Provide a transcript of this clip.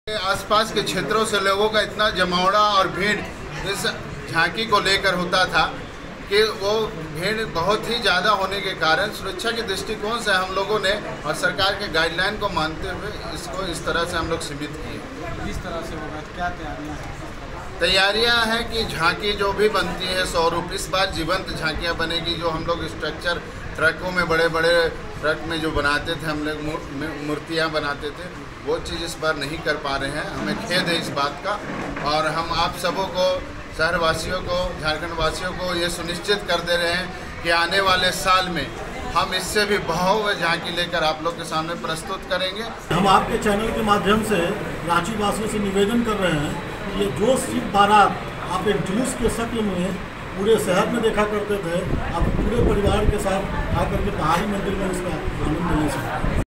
आसपास के क्षेत्रों से लोगों का इतना जमावड़ा और भीड़ इस झांकी को लेकर होता था कि वो भीड़ बहुत ही ज़्यादा होने के कारण सुरक्षा के दृष्टिकोण से हम लोगों ने और सरकार के गाइडलाइन को मानते हुए इसको इस तरह से हम लोग सीमित किए। किस तरह से होगा, क्या तैयारियां हैं कि झांकी जो भी बनती है 100 रुपये, इस बार जीवंत झांकियां बनेगी। जो हम लोग स्ट्रक्चर ट्रकों में बड़े बड़े ट्रक में जो बनाते थे, हम लोग मूर्तियां बनाते थे, वो चीज़ इस बार नहीं कर पा रहे हैं। हमें खेद है इस बात का और हम आप सबों को, शहरवासियों को, झारखंड वासियों को ये सुनिश्चित कर दे रहे हैं कि आने वाले साल में हम इससे भी भव्य झांकी लेकर आप लोग के सामने प्रस्तुत करेंगे। हम आपके चैनल के माध्यम से रांची वासियों से निवेदन कर रहे हैं कि ये जो शिव बारात आप एक जुलूस के शक्ल में पूरे शहर में देखा करते थे, आप पूरे परिवार के साथ आकर के पहाड़ी मंदिर में इसका आनंद ले सकते हैं।